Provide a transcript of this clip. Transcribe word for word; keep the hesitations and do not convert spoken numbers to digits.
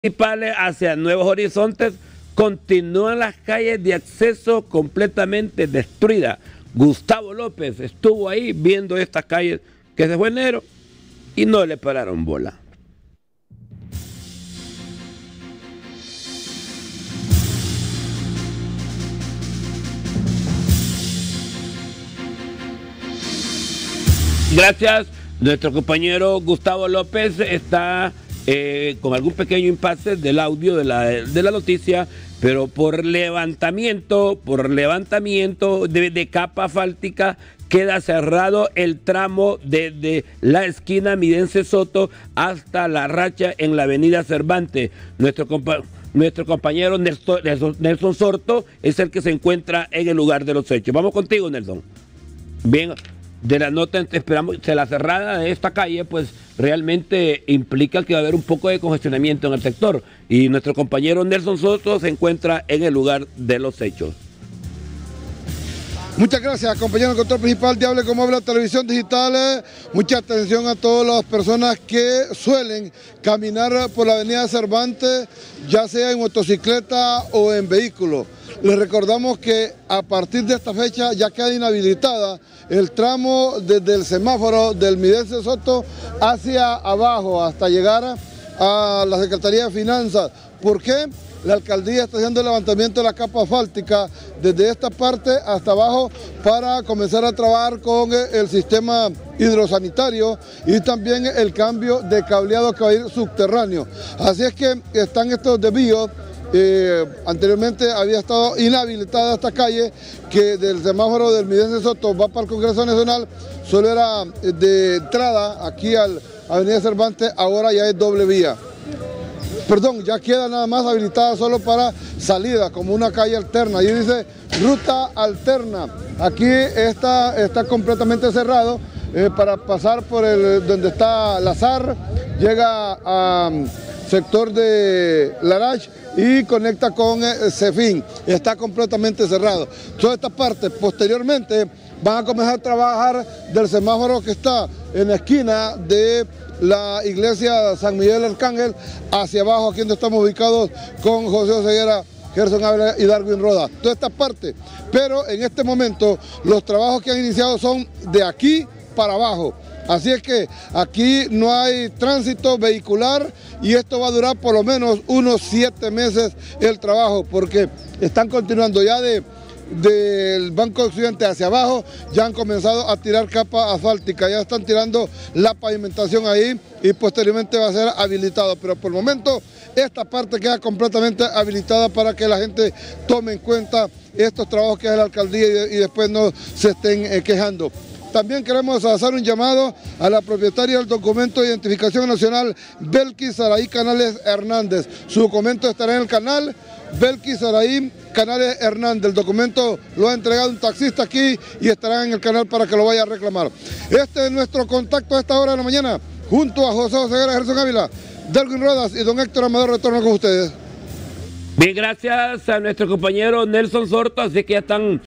principales hacia Nuevos Horizontes continúan las calles de acceso completamente destruidas. Gustavo López estuvo ahí viendo estas calles que se fue enero y no le pararon bola. Gracias. Nuestro compañero Gustavo López está eh, con algún pequeño impasse del audio de la, de la noticia, pero por levantamiento, por levantamiento de, de capa asfáltica queda cerrado el tramo desde la esquina Midense Soto hasta la racha en la avenida Cervantes. Nuestro compañero Nuestro compañero Nelson, Nelson, Nelson Sorto es el que se encuentra en el lugar de los hechos. Vamos contigo, Nelson. Bien, de la nota esperamos, se la cerrada de esta calle, pues realmente implica que va a haber un poco de congestionamiento en el sector. Y nuestro compañero Nelson Soto se encuentra en el lugar de los hechos. Muchas gracias, compañero control principal de Hable Como Habla Televisión Digital. Mucha atención a todas las personas que suelen caminar por la avenida Cervantes, ya sea en motocicleta o en vehículo. Les recordamos que a partir de esta fecha ya queda inhabilitada el tramo desde el semáforo del Midense Soto hacia abajo, hasta llegar a la Secretaría de Finanzas. ¿Por qué? La alcaldía está haciendo el levantamiento de la capa asfáltica desde esta parte hasta abajo para comenzar a trabajar con el sistema hidrosanitario y también el cambio de cableado que va a ir subterráneo. Así es que están estos desvíos. Eh, anteriormente había estado inhabilitada esta calle que del semáforo del Midense Soto va para el Congreso Nacional, solo era de entrada aquí a la avenida Cervantes, ahora ya es doble vía. Perdón, ya queda nada más habilitada solo para salida, como una calle alterna. Ahí dice ruta alterna. Aquí está, está completamente cerrado eh, para pasar por el donde está Lazar, llega a um, sector de Larach y conecta con eh, Cefín. Está completamente cerrado. Toda esta parte posteriormente van a comenzar a trabajar del semáforo que está en la esquina de la iglesia San Miguel Arcángel hacia abajo, aquí donde estamos ubicados con José Oseguera, Gerson Ávila y Darwin Roda. Toda esta parte, pero en este momento los trabajos que han iniciado son de aquí para abajo. Así es que aquí no hay tránsito vehicular y esto va a durar por lo menos unos siete meses el trabajo, porque están continuando ya de del Banco Occidente hacia abajo, ya han comenzado a tirar capa asfáltica, ya están tirando la pavimentación ahí y posteriormente va a ser habilitado, pero por el momento esta parte queda completamente habilitada para que la gente tome en cuenta estos trabajos que hace la alcaldía y, y después no se estén eh, quejando. También queremos hacer un llamado a la propietaria del documento de identificación nacional, Belkis Saraí Canales Hernández. Su documento estará en el canal, Belkis Saraí Canales Hernández. El documento lo ha entregado un taxista aquí y estará en el canal para que lo vaya a reclamar. Este es nuestro contacto a esta hora de la mañana, junto a José Oseguera, Gerson Ávila, Darwin Rodas y don Héctor Amador. Retorno con ustedes. Bien, gracias a nuestro compañero Nelson Sorto, así que ya están